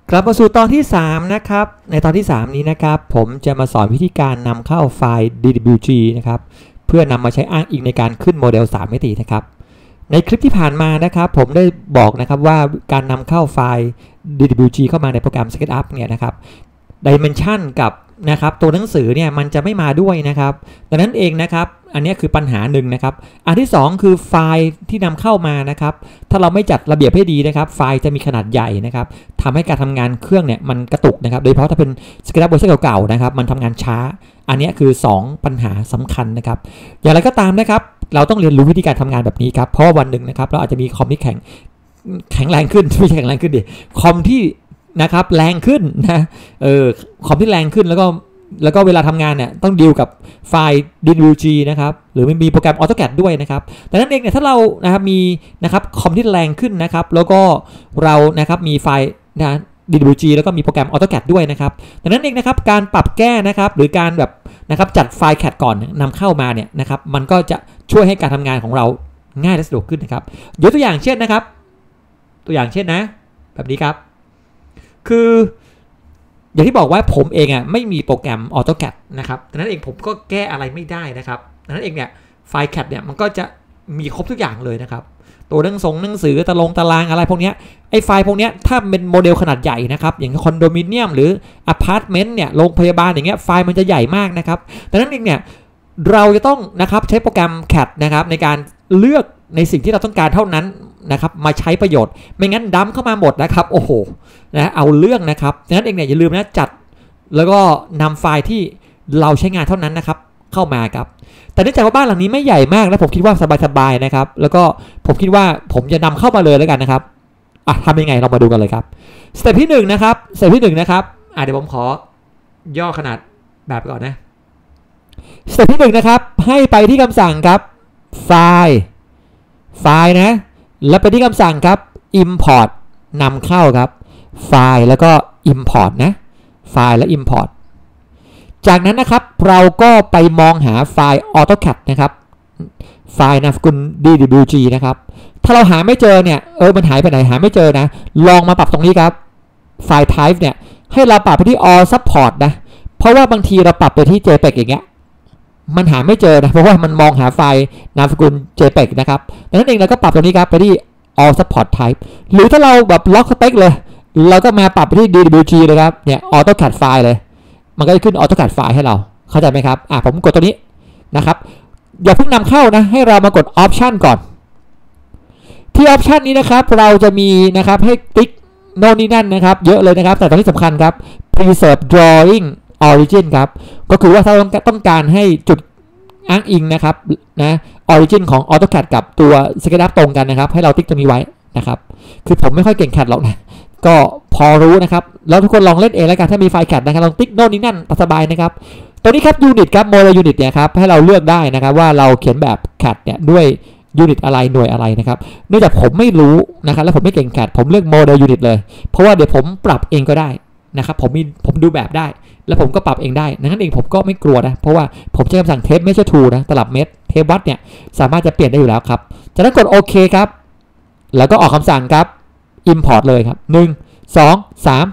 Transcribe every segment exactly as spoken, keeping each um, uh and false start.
กลับมาสู่ตอนที่สามนะครับในตอนที่สามนี้นะครับผมจะมาสอนวิธีการนำเข้าไฟล์ ดี ดับเบิลยู จี นะครับเพื่อนำมาใช้อ้างอิงในการขึ้นโมเดลสามมิตินะครับในคลิปที่ผ่านมานะครับผมได้บอกนะครับว่าการนำเข้าไฟล์ ดี ดับเบิลยู จี เข้ามาในโปรแกรม SketchUp เนี่ยนะครับ Dimension กับนะครับตัวหนังสือเนี่ยมันจะไม่มาด้วยนะครับดังนั้นเองนะครับอันนี้คือปัญหาหนึ่งนะครับอันที่สองคือไฟล์ที่นำเข้ามานะครับถ้าเราไม่จัดระเบียบให้ดีนะครับไฟล์จะมีขนาดใหญ่นะครับทำให้การทำงานเครื่องเนี่ยมันกระตุกนะครับโดยเฉพาะถ้าเป็น SketchUp เวอร์ชันเก่าๆนะครับมันทำงานช้าอันนี้คือสองปัญหาสำคัญนะครับอย่างไรก็ตามนะครับเราต้องเรียนรู้วิธีการทำงานแบบนี้ครับเพราะวันหนึ่งนะครับเราอาจจะมีคอมที่แข็งแข็งแรงขึ้นไม่ใช่แข็งแรงขึ้นดิคอมที่นะครับแรงขึ้นนะเออคอมที่แรงขึ้นแล้วก็แล้วก็เวลาทำงานเนี่ยต้องดีลกับไฟล์ ดี ดับเบิลยู จี นะครับหรือมีโปรแกรม AutoCAD ด้วยนะครับแต่นั้นเองเนี่ยถ้าเรานะครับมีนะครับคอมที่แรงขึ้นนะครับแล้วก็เรานะครับมีไฟล์นะ ดี ดับเบิลยู จี แล้วก็มีโปรแกรม AutoCAD ด้วยนะครับดังนั้นเองนะครับการปรับแก้นะครับหรือการแบบนะครับจัดไฟล์ ซี เอ ดี ก่อนนำเข้ามาเนี่ยนะครับมันก็จะช่วยให้การทำงานของเราง่ายและสะดวกขึ้นนะครับยกตัวอย่างเช่นนะครับตัวอย่างเช่นนะแบบนี้ครับคืออย่างที่บอกว่าผมเองอ่ะไม่มีโปรแกรม AutoCAD นะครับดังนั้นเองผมก็แก้อะไรไม่ได้นะครับดังนั้นเองเนี่ยไฟล์ ซี เอ ดี เนี่ยมันก็จะมีครบทุกอย่างเลยนะครับตัวหนังส่งหนังสือตารางตารางอะไรพวกนี้ไอ้ไฟล์พวกนี้ถ้าเป็นโมเดลขนาดใหญ่นะครับอย่างคอนโดมิเนียมหรืออพาร์ตเมนต์เนี่ยโรงพยาบาลอย่างเงี้ยไฟล์มันจะใหญ่มากนะครับดังนั้นเองเนี่ยเราจะต้องนะครับใช้โปรแกรม ซี เอ ดี นะครับในการเลือกในสิ่งที่เราต้องการเท่านั้นนะครับมาใช้ประโยชน์ไม่งั้นดั้มเข้ามาหมดนะครับโอ้โหนะเอาเรื่องนะครับดังนั้นเองเนี่ยอย่าลืมนะจัดแล้วก็นำไฟล์ที่เราใช้งานเท่านั้นนะครับเข้ามาครับแต่เนื่องจากว่าบ้านหลังนี้ไม่ใหญ่มากและผมคิดว่าสบายๆนะครับแล้วก็ผมคิดว่าผมจะนำเข้ามาเลยแล้วกันนะครับอ่ะทำยังไงเรามาดูกันเลยครับสเต็ปที่หนึ่งนะครับสเต็ปที่หนึ่งนะครับอ่ะเดี๋ยวผมขอย่อขนาดแบบก่อนนะสเต็ปที่หนึ่งนะครับให้ไปที่คำสั่งครับไฟล์ไฟล์นะแล้วไปที่คำสั่งครับ import นำเข้าครับไฟล์แล้วก็ import นะไฟล์และ import จากนั้นนะครับเราก็ไปมองหาไฟล์ AutoCAD นะครับไฟล์นามสกุล ดี ดับเบิลยู จี นะครับถ้าเราหาไม่เจอเนี่ยเออมันหายไปไหนหาไม่เจอนะลองมาปรับตรงนี้ครับไฟล์ type เนี่ยให้เราปรับไปที่ all support นะเพราะว่าบางทีเราปรับไปที่ เจ พี อี จี อย่างเงี้ยมันหาไม่เจอนะเพราะว่ามันมองหาไฟล์นามสกุล เจ พี อี จี นะครับดังนั้นเองเราก็ปรับตรงนี้ครับไปที่ all support type หรือถ้าเราแบบล็อกสเปคเลยเราก็มาปรับไปที่ ดี ดับเบิลยู จี เลยครับเนี่ย AutoCAD ไฟล์เลยมันก็จะขึ้น AutoCAD ไฟล์ให้เราเข้าใจไหมครับอ่ะผมกดตัวนี้นะครับอย่าเพิ่งนำเข้านะให้เรามากด Option ก่อนที่ Option นี้นะครับเราจะมีนะครับให้ติ๊กโน่นนี่นั่นนะครับเยอะเลยนะครับแต่ตอนที่สำคัญครับ Preserve Drawing Origin ครับก็คือว่าถ้าเราต้องการให้จุดอ้างอิงนะครับนะ Origin ของ AutoCAD กับตัว SketchUp ตรงกันนะครับให้เราติ๊กตรงนี้ไว้นะครับคือผมไม่ค่อยเก่ง ซี เอ ดี หรอกนะก็พอรู้นะครับแล้วทุกคนลองเล่นเองแล้วกันถ้ามีไฟล์ ซี เอ ดี นะครับลองติ๊กโน่นนี่นั่นสบายนะครับตัวนี้ครับ Unit ครับ Model Unit เนี่ยครับให้เราเลือกได้นะครับว่าเราเขียนแบบ ซี เอ ดี เนี่ยด้วย Unit อะไรหน่วยอะไรนะครับเนื่องจากผมไม่รู้นะครับและผมไม่เก่ง ซี เอ ดี ผมเลือก Model Unit เลยเพราะว่าเดี๋ยวผมปรับเองก็ได้นะครับผมมีผมดูแบบได้แล้วผมก็ปรับเองได้ดังนั้นเองผมก็ไม่กลัวนะเพราะว่าผมใช้คำสั่ง Tape Measure Tool นะตลับเมตรเทปวัดเนี่ยสามารถจะเปลี่ยนได้อยู่แล้วครับจากนั้นกดโอเคครับแล้วก็ออกคำสั่งครับ Import เลยครับหนึ่ง สอง สาม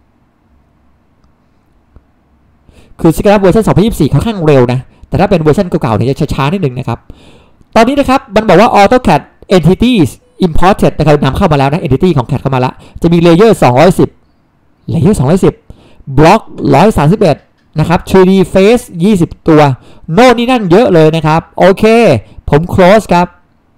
คือ SketchUp เวอร์ชันสองพันยี่สิบสี่ค่อนข้างเร็วนะแต่ถ้าเป็นเวอร์ชันเก่าๆเนี่ยจะช้าๆนิดนึงนะครับตอนนี้นะครับมันบอกว่า AutoCAD Entities Imported นะครับนำเข้ามาแล้วนะ Entity ของ ซี เอ ดี เข้ามาแล้วจะมี Layer สองร้อยสิบ Layer สองร้อยสิบ Block หนึ่งร้อยสามสิบเอ็ดนะครับ ทรี ดี Face ยี่สิบตัวโน่นนี่นั่นเยอะเลยนะครับโอเคผม close ครับ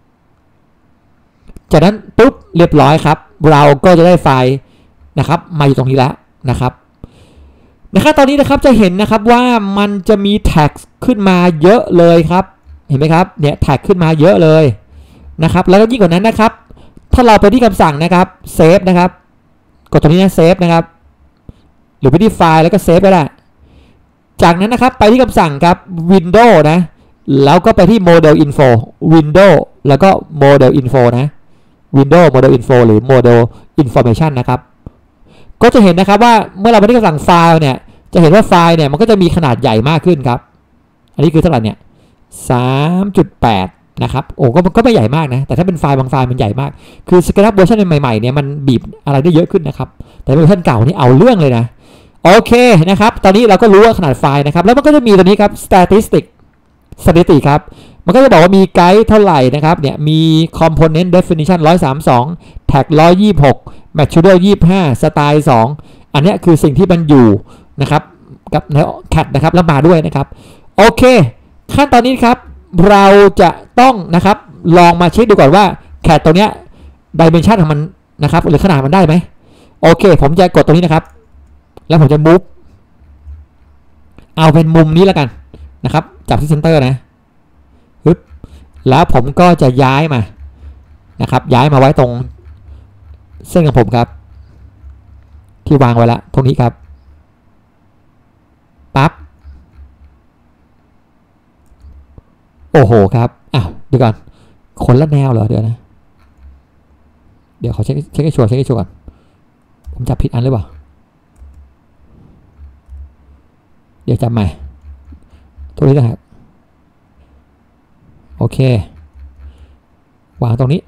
จากนั้นปุ๊บเรียบร้อยครับเราก็จะได้ไฟล์นะครับมาอยู่ตรงนี้แล้วนะครับนะครับตอนนี้นะครับจะเห็นนะครับว่ามันจะมีแท็กขึ้นมาเยอะเลยครับเห็นไหมครับเนี่ยแท็กขึ้นมาเยอะเลยนะครับแล้วก็ยิ่งกว่านั้นนะครับถ้าเราไปที่คำสั่งนะครับเซฟนะครับกดตรงนี้นะเซฟนะครับหรือไปที่ไฟล์แล้วก็เซฟก็ได้จากนั้นนะครับไปที่คำสั่งครับ Windows นะแล้วก็ไปที่ Model Info Windows แล้วก็ Model Info นะ Windows Model Info หรือ Model Information นะครับก็จะเห็นนะครับว่าเมื่อเราไปที่คำสั่งไฟล์เนี่ยจะเห็นว่าไฟล์เนี่ยมันก็จะมีขนาดใหญ่มากขึ้นครับอันนี้คือเท่าไหร่เนี่ย สามจุดแปดนะครับโอ้ก็ก็ไม่ใหญ่มากนะแต่ถ้าเป็นไฟล์บางไฟล์มันใหญ่มากคือ SketchUp เวอร์ชันใหม่ๆเนี่ยมันบีบอะไรได้เยอะขึ้นนะครับแต่เวอร์ชันเก่านี่เอาเรื่องเลยนะโอเคนะครับตอนนี้เราก็รู้ว่าขนาดไฟล์นะครับแล้วมันก็จะมีตัวนี้ครับ statistic สถิติครับมันก็จะบอกว่ามีไกด์เท่าไหร่นะครับเนี่ยมี component definition หนึ่งร้อยสามสิบสอง tag หนึ่งร้อยยี่สิบหก material ยี่สิบห้า สไตล์สองอันนี้คือสิ่งที่มันอยู่นะครับกับใน แคท นะครับแล้วมาด้วยนะครับโอเคขั้นตอนนี้ครับเราจะต้องนะครับลองมาเช็คดูก่อนว่า แคท ตัวเนี้ย dimension ของมันนะครับหรือขนาดมันได้ไหมโอเคผมจะกดตรงนี้นะครับแล้วผมจะ move เอาเป็นมุมนี้แล้วกันนะครับจับที่ center นะปึ๊บแล้วผมก็จะย้ายมานะครับย้ายมาไว้ตรงเส้นของผมครับที่วางไว้แล้วตรงนี้ครับปั๊บโอ้โหครับอ้าวเดี๋ยวก่อนคนละแนวเหรอเดี๋ยวนะเดี๋ยวขอเช็คเช็คให้ชัวร์เช็คให้ชัวร์ก่อนผมจับผิดอันหรือเปล่าเดี๋ยวจับใหม่ตรงนี้นะครับโอเควางตรงนี้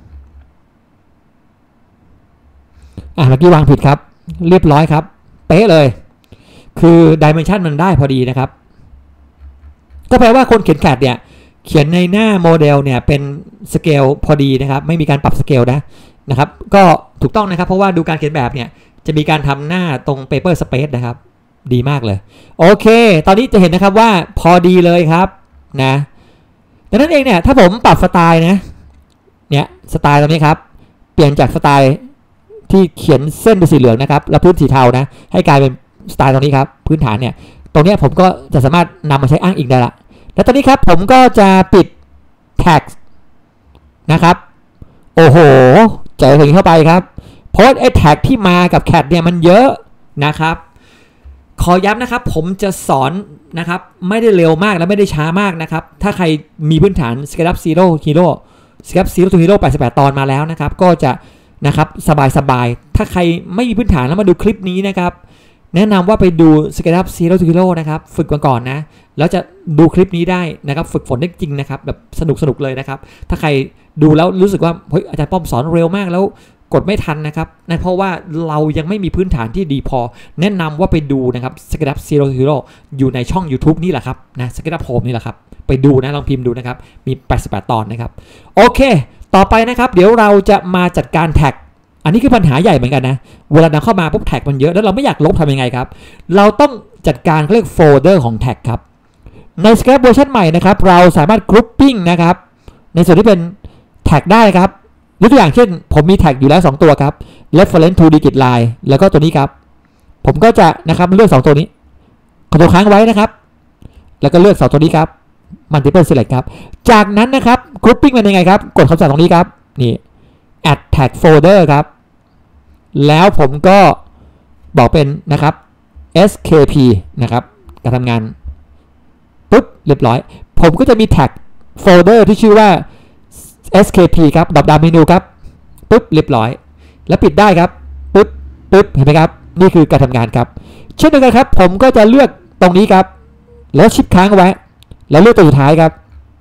อ่ะเมื่อกี้วางผิดครับเรียบร้อยครับเป๊ะเลยคือดิเมนชันมันได้พอดีนะครับก็แปลว่าคนเขียนแคทเนี่ยเขียนในหน้าโมเดลเนี่ยเป็นสเกลพอดีนะครับไม่มีการปรับสเกลนะนะครับก็ถูกต้องนะครับเพราะว่าดูการเขียนแบบเนี่ยจะมีการทำหน้าตรง paper space นะครับดีมากเลยโอเคตอนนี้จะเห็นนะครับว่าพอดีเลยครับนะดังนั้นเองเนี่ยถ้าผมปรับสไตล์นะเนี่ยสไตล์ตรงนี้ครับเปลี่ยนจากสไตล์ที่เขียนเส้นเป็นสีเหลืองนะครับแล้วพื้นสีเทานะให้กลายเป็นสไตล์ตรงนี้ครับพื้นฐานเนี่ยตรงนี้ผมก็จะสามารถนำมาใช้อ้างอิงได้ละแล้วตอนนี้ครับผมก็จะปิดแท็กนะครับโอ้โหเจออย่างนี้เข้าไปครับเพราะไอ้แท็กที่มากับแคทเนี่ยมันเยอะนะครับขอย้ำนะครับผมจะสอนนะครับไม่ได้เร็วมากและไม่ได้ช้ามากนะครับถ้าใครมีพื้นฐาน SketchUp Zero Hero SketchUp Zero to Heroแปดสิบแปดตอนมาแล้วนะครับก็จะนะครับสบายๆถ้าใครไม่มีพื้นฐานแล้วมาดูคลิปนี้นะครับแนะนำว่าไปดู SketchUp Zero to Hero นะครับฝึกก่อนๆนะแล้วจะดูคลิปนี้ได้นะครับฝึกฝนได้จริงนะครับแบบสนุกสนุกเลยนะครับถ้าใครดูแล้วรู้สึกว่าเฮ้ยอาจารย์ป้อมสอนเร็วมากแล้วกดไม่ทันนะครับนั่นเพราะว่าเรายังไม่มีพื้นฐานที่ดีพอแนะนำว่าไปดูนะครับ SketchUp Zero to Hero อยู่ในช่อง YouTube นี่แหละครับนะ SketchUp Home นี่แหละครับไปดูนะลองพิมพ์ดูนะครับมีแปดสิบแปดตอนนะครับโอเคต่อไปนะครับเดี๋ยวเราจะมาจัดการแท็กอันนี้คือปัญหาใหญ่เหมือนกันนะเวลานำเข้ามาปุ๊บแท็กมันเยอะแล้วเราไม่อยากลบทำยังไงครับเราต้องจัดการเรียกโฟลเดอร์ของแท็กครับใน SketchUp เวอร์ชันใหม่นะครับเราสามารถ grouping นะครับในส่วนที่เป็นแท็กได้ครับยกตัวอย่างเช่นผมมีแท็กอยู่แล้วสองตัวครับ reference to digit line แล้วก็ตัวนี้ครับผมก็จะนะครับเลือกสองตัวนี้กดตัวค้างไว้นะครับแล้วก็เลือกสองตัวนี้ครับ multiple select ครับจากนั้นนะครับ grouping มันยังไงครับกดคำสั่งตรงนี้ครับนี่ add tag folder ครับแล้วผมก็บอกเป็นนะครับ เอส เค พี นะครับการทำงานปุ๊บเรียบร้อยผมก็จะมีแท็กโฟลเดอร์ที่ชื่อว่า เอส เค พี ครับดับดาวเมนูครับปุ๊บเรียบร้อยแล้วปิดได้ครับปุ๊บปุ๊บเห็นไหมครับนี่คือการทำงานครับเช่นเดียวกันครับผมก็จะเลือกตรงนี้ครับแล้วชิปค้างไว้แล้วเลือกตัวสุดท้ายครับ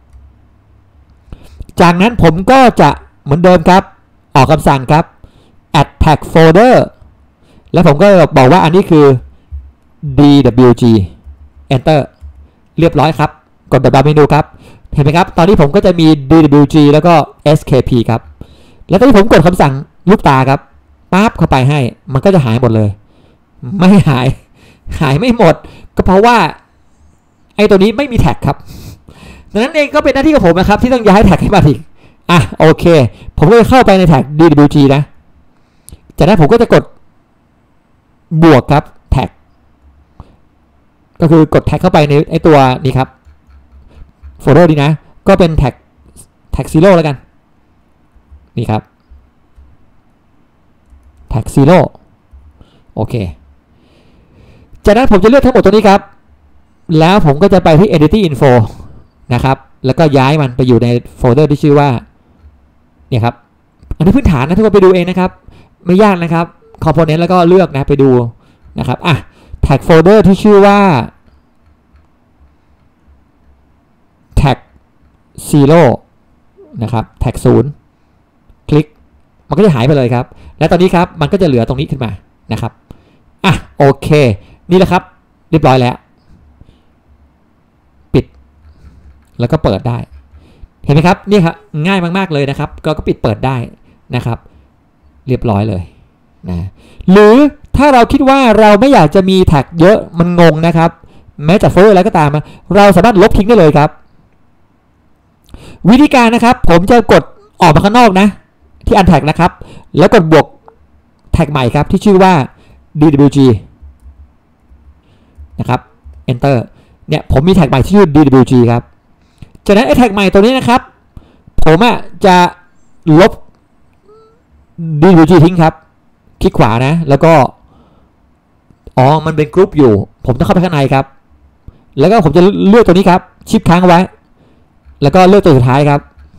จากนั้นผมก็จะเหมือนเดิมครับออกคำสั่งครับ add tag folder แล้วผมก็บอกว่าอันนี้คือ ดี ดับเบิลยู จี enter เรียบร้อยครับกดดับเบิลเมนูครับเห็นไหมครับตอนนี้ผมก็จะมี ดี ดับเบิลยู จี แล้วก็ เอส เค พี ครับแล้วตอนนี้ผมกดคำสั่งลูกตาครับปั๊บเข้าไปให้มันก็จะหายหมดเลยไม่หายหายไม่หมดก็เพราะว่าไอ้ตัวนี้ไม่มีแท็กครับดังนั้นเองก็เป็นหน้าที่ของผมนะครับที่ต้องย้ายแท็กให้มาอีกอ่ะโอเคผมก็จะเข้าไปในแท็ก ดี ดับเบิลยู จี นะจากนั้นผมก็จะกดบวกครับแท็กก็คือกดแท็กเข้าไปในไอตัวนี้ครับโฟลเดอร์นี้นะก็เป็นแท็กแท็กซีโร่แล้วกันนี่ครับแท็กซีโร่โอเคจากนั้นผมจะเลือกทั้งหมดตัวนี้ครับแล้วผมก็จะไปที่ editing info นะครับแล้วก็ย้ายมันไปอยู่ในโฟลเดอร์ที่ชื่อว่าเนี่ยครับอันนี้พื้นฐานนะทุกคนไปดูเองนะครับไม่ยากนะครับ component แล้วก็เลือกนะไปดูนะครับอ่ะแท็กโฟลเดอร์ที่ชื่อว่าแท็ก zero นะครับแท็กศูนย์คลิกมันก็จะหายไปเลยครับและตอนนี้ครับมันก็จะเหลือตรงนี้ขึ้นมานะครับอ่ะโอเคนี่แหละครับเรียบร้อยแล้วปิดแล้วก็เปิดได้เห็นไหมครับนี่ครับง่ายมากๆเลยนะครับเราก็ปิดเปิดได้นะครับเรียบร้อยเลยนะหรือถ้าเราคิดว่าเราไม่อยากจะมีแท็กเยอะมันงงนะครับแม้จะโฟลเดอร์อะไรก็ตามเราสามารถลบทิ้งได้เลยครับวิธีการนะครับผมจะกดออกมาข้างนอกนะที่ unTag นะครับแล้วกดบวกแท็กใหม่ครับที่ชื่อว่า ดี ดับเบิลยู จี นะครับ enter เนี่ยผมมีแท็กใหม่ที่ชื่อ ดี ดับเบิลยู จี ครับจากนั้นไอ้แท็กใหม่ตัวนี้นะครับผมอ่ะจะลบ ดี ดับเบิลยู จี ทิ้งครับคลิกขวานะแล้วก็อ๋อมันเป็นกรุ๊ปอยู่ผมต้องเข้าไปข้างในครับแล้วก็ผมจะเลือกตัวนี้ครับชิปค้างไว้แล้วก็เลือกตัวสุดท้ายครับ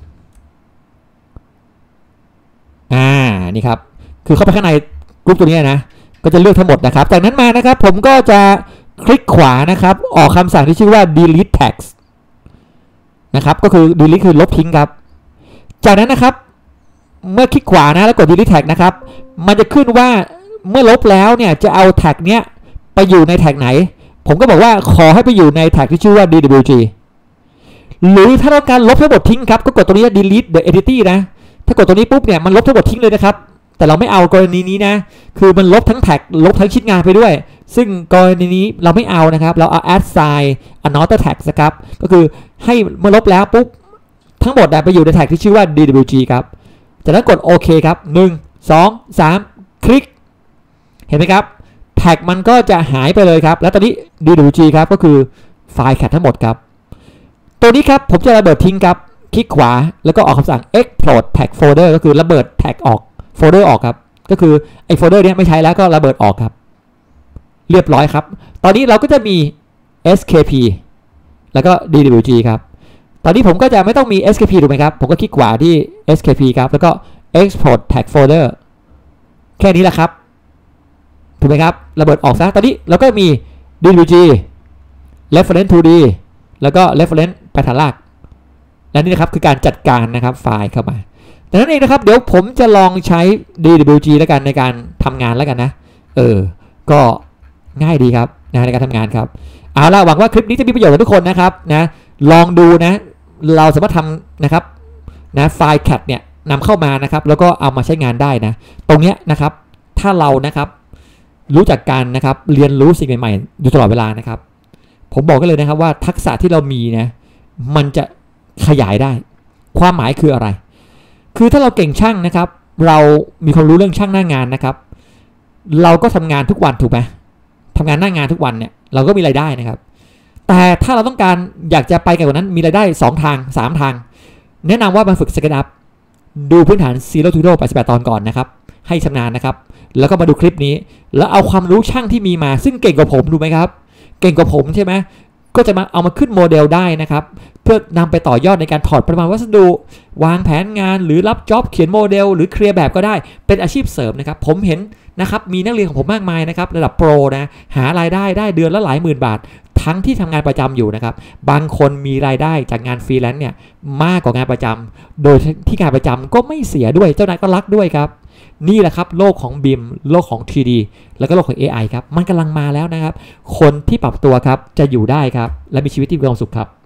อ่านี่ครับคือเข้าไปข้างในกรุ๊ปตัวนี้นะก็จะเลือกทั้งหมดนะครับจากนั้นมานะครับผมก็จะคลิกขวานะครับออกคำสั่งที่ชื่อว่า delete tags นะครับก็คือ delete คือลบทิ้งครับจากนั้นนะครับเมื่อคลิกขวานะแล้วกด delete tag นะครับมันจะขึ้นว่าเมื่อลบแล้วเนี่ยจะเอาแท็กเนี้ยไปอยู่ในแท็กไหนผมก็บอกว่าขอให้ไปอยู่ในแท็กที่ชื่อว่า ดี ดับเบิลยู จี หรือถ้าต้องการลบทั้งหมดทิ้งครับก็กดตรงนี้ delete the entity นะถ้ากดตรงนี้ปุ๊บเนี่ยมันลบทั้งหมดทิ้งเลยนะครับแต่เราไม่เอากรณีนี้นะคือมันลบทั้งแท็กลบทั้งชิ้นงานไปด้วยซึ่งกรณีนี้เราไม่เอานะครับเราเอา assign another tag นะครับก็คือให้เมื่อลบแล้วปุ๊บทั้งหมดไปอยู่ในแท็กที่ชื่อว่า ดี ดับเบิลยู จี ครับจากนั้นกดโอเคครับหนึ่ง สอง สามคลิกเห็นไหมครับแท็กมันก็จะหายไปเลยครับแล้วตอนนี้ ดี ดับเบิลยู จี ครับก็คือไฟล์แคททั้งหมดครับตัวนี้ครับผมจะระเบิดทิ้งครับคลิกขวาแล้วก็ออกคำสั่ง export tag folder ก็คือระเบิดแท็กออกโฟลเดอร์ออกครับก็คือไอ้โฟลเดอร์นี้ไม่ใช้แล้วก็ระเบิดออกครับเรียบร้อยครับตอนนี้เราก็จะมี เอส เค พี แล้วก็ ดี ดับเบิลยู จี ครับตอนนี้ผมก็จะไม่ต้องมี เอส เค พี ถูกไหมครับผมก็คลิกขวาที่ เอส เค พี ครับแล้วก็ export tag folder แค่นี้แหละครับถูกไหมครับระเบิดออกซะตอนนี้เราก็มี ดี ดับเบิลยู จี reference ทู ดี แล้วก็ reference ไปฐานรากและนี่นะครับคือการจัดการนะครับไฟล์เข้ามาดังนั้นเองนะครับเดี๋ยวผมจะลองใช้ ดี ดับเบิลยู จี แล้วกันในการทำงานแล้วกันนะเออก็ง่ายดีครับนะในการทำงานครับเอาล่ะหวังว่าคลิปนี้จะมีประโยชน์กับทุกคนนะครับนะลองดูนะเราสามารถทำนะครับนะไฟล์ cat เนี่ยนำเข้ามานะครับแล้วก็เอามาใช้งานได้นะตรงเนี้ยนะครับถ้าเรานะครับรู้จักการนะครับเรียนรู้สิ่งใหม่ๆอยู่ตลอดเวลานะครับผมบอกกันเลยนะครับว่าทักษะที่เรามีนะมันจะขยายได้ความหมายคืออะไรคือถ้าเราเก่งช่างนะครับเรามีความรู้เรื่องช่างหน้างานนะครับเราก็ทำงานทุกวันถูกไหมทำงานหน้างานทุกวันเนี่ยเราก็มีรายได้นะครับแต่ถ้าเราต้องการอยากจะไปไกลกว่านั้นมีรายได้สองทางสามทางแนะนำว่ามาฝึกสเก็ตอัพดูพื้นฐาน Zero to Hero แปดสิบแปดตอนก่อนนะครับให้ชำนาญนะครับแล้วก็มาดูคลิปนี้แล้วเอาความรู้ช่างที่มีมาซึ่งเก่งกว่าผมดูไหมครับเก่งกว่าผมใช่ไหมก็จะมาเอามาขึ้นโมเดลได้นะครับเพื่อนำไปต่อยอดในการถอดปริมาณวัสดุวางแผนงานหรือรับจ็อบเขียนโมเดลหรือเคลียร์แบบก็ได้เป็นอาชีพเสริมนะครับผมเห็นนะครับมีนักเรียนของผมมากมายนะครับระดับโปรนะหารายได้ได้เดือนละหลายหมื่นบาททั้งที่ทำงานประจำอยู่นะครับบางคนมีรายได้จากงานฟรีแลนซ์เนี่ยมากกว่างานประจำโดยที่งานประจำก็ไม่เสียด้วยเจ้านายก็รักด้วยครับนี่แหละครับโลกของ บี ไอ เอ็ม โลกของ ทรี ดี แล้วก็โลกของ เอ ไอ ครับมันกำลังมาแล้วนะครับคนที่ปรับตัวครับจะอยู่ได้ครับและมีชีวิตที่มีความสุขครับ